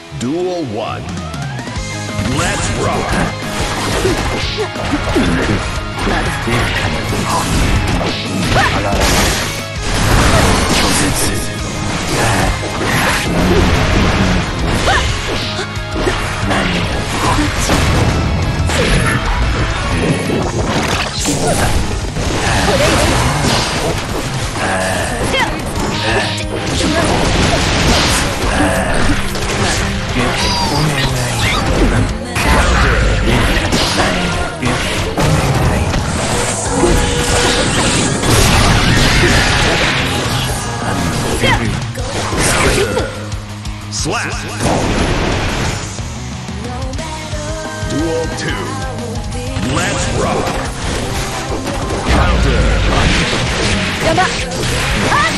Duel 1. Let's rock! あららら拒絶何 Slap! Duel 2. Let's rock! Counter! やばっあっ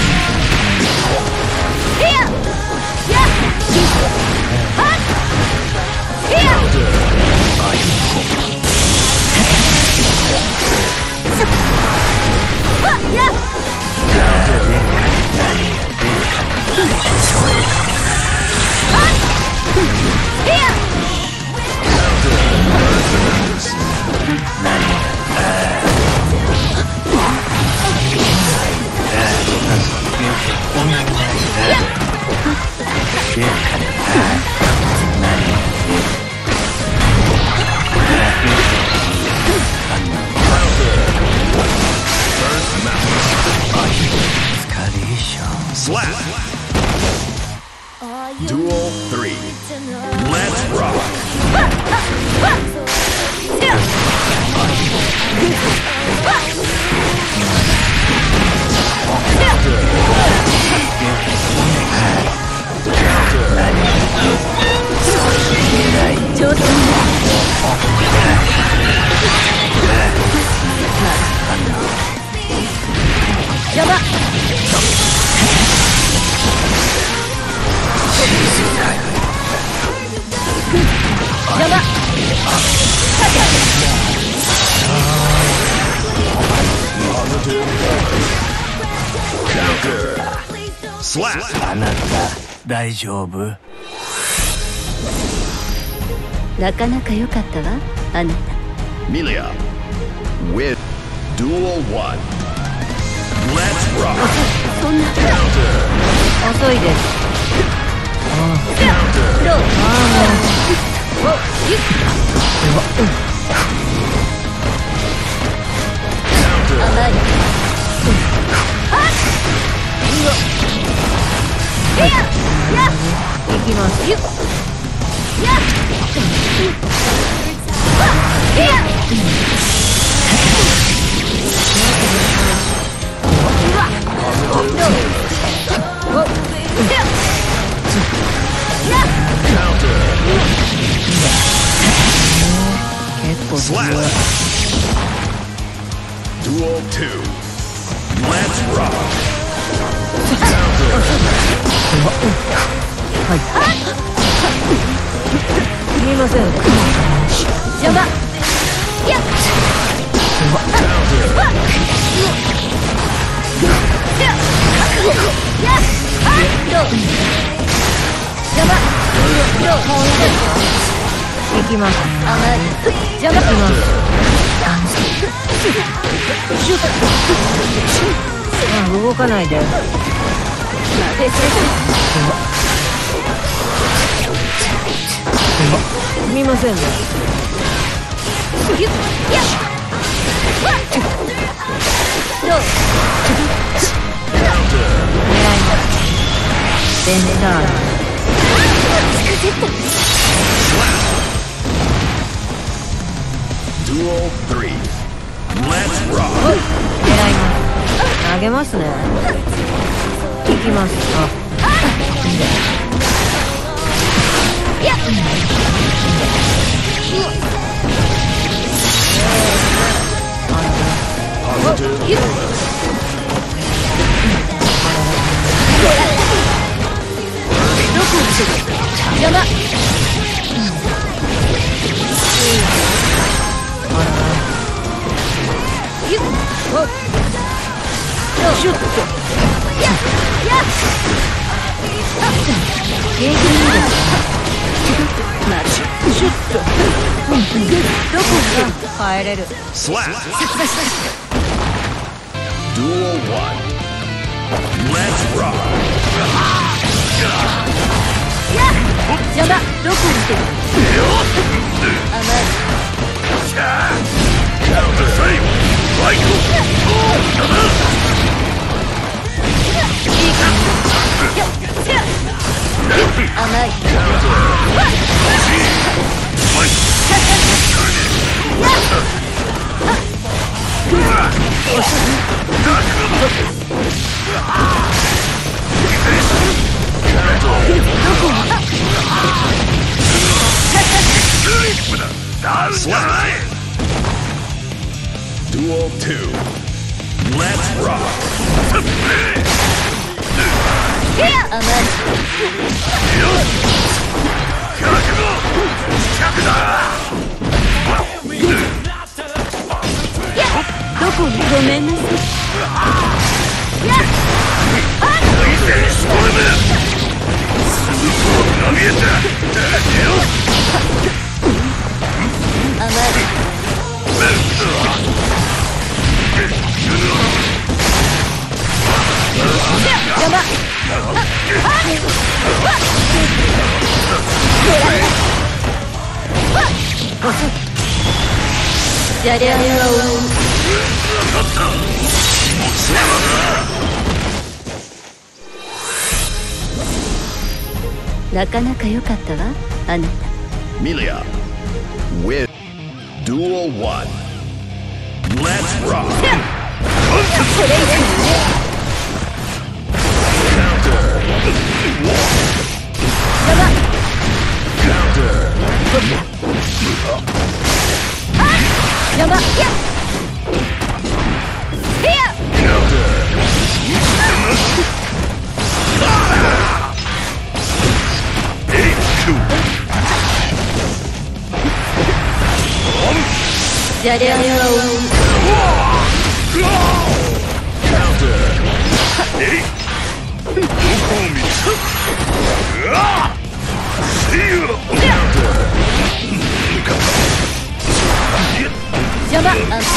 いややはっいやはっや Slap! Duel 3. Let's rock! Slap! あなた大丈夫？ なかなか良かったわあなた Milia with Duel 1. Let's rock! そんな Counter! 遅いです Counter! どうおゆっ Counter! 甘いはっうわいやや行きますゆっやいやうわどうおやや Counter! 結構強い Slap! Duel 2. Let's rock! Counter! 見えません邪魔やっ Counter! やっどう邪魔どう行きます甘い邪魔します動かないで見ませんねゆっやっわっどう狙いますベンター近づいた Duel 3. Let's rock! 狙います投げますね行きますやっ Positive. ゆっどこをしてる邪魔ゆっおシュッとやっやっ経験だ。まずシュッとどこか帰れる。 Slap. Duel 1. Let's rock. 邪魔。どこ見てる。甘い。 Counter. Right. 甘い。 Slap. Duel 2. Let's rock. 甘い。どこにごめんなさい。甘い。邪魔。じゃりゃんはなかなか良かったわ、あなた。 Melia. With Duel 1. Let's rock. これ以上ね。 Counter. 邪魔。 Counter. 邪魔。いや。いや。 Counter. じゃりゃんは Counter. 邪魔。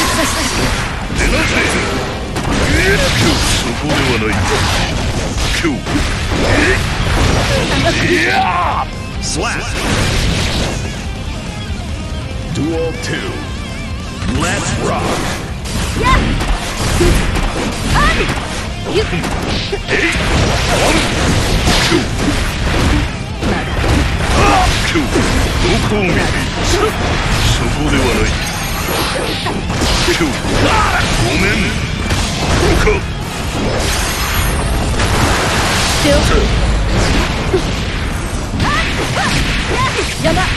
Slap. Duel 2. Let's rock. やっ。ゆっ。邪魔。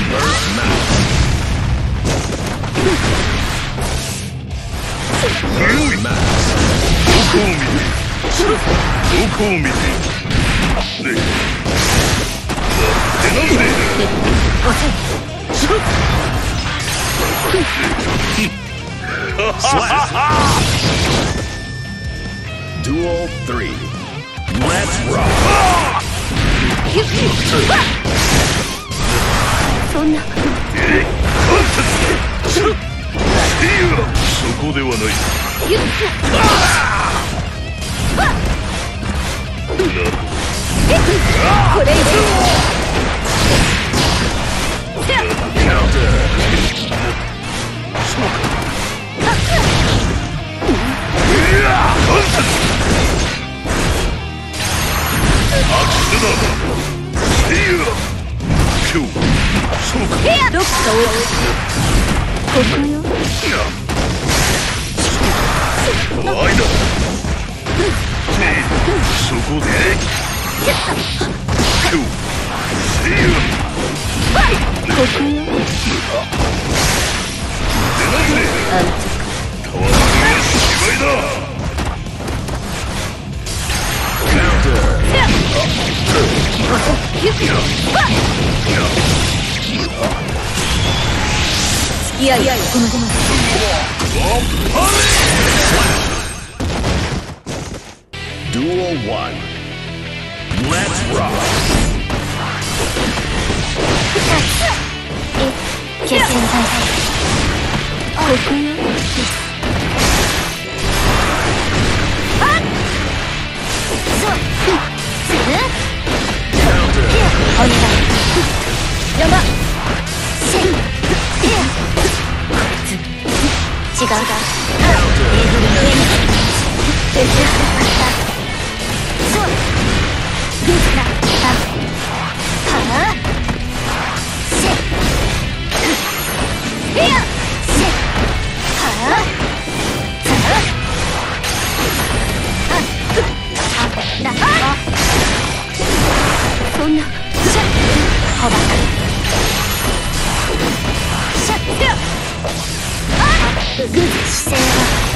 Slap. Duel 3. Let's rock. そんな。 そこではない。 ゆっ。これ以上。 Counter. どっかを。ここよ。 そこで。 ここよ。安直。付き合いこのまま。 Duel 1. Let's rock. 決戦大会ここよそうする Counter. お願い山せん違うだテーブルの上に別々だそうグッだはあせいやせはあさあだそんなシャッほばかシャッグッ姿勢は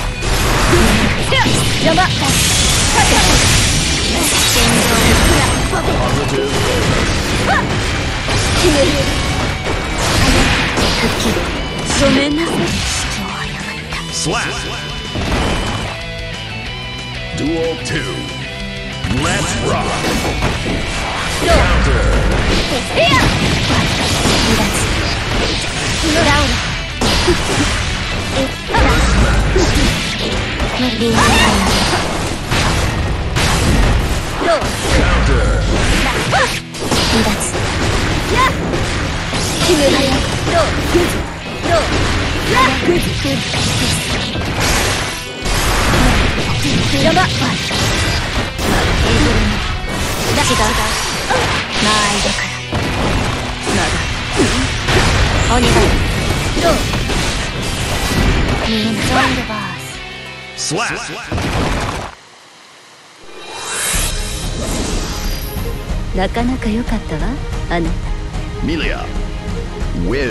やばっ天井の Positive. 決める復帰ごめんなさい主張を誤った Slap. Duel 2. Let's rock. どう Counter. いや離脱ラウラリングラインどう Counter. 離脱や決めるどうグッどうラグッグッやばっテーブルに違うだ間合いだからまだお願いどうみんなジョインドバース Slap. なかなか良かったわあなた Melia. Win.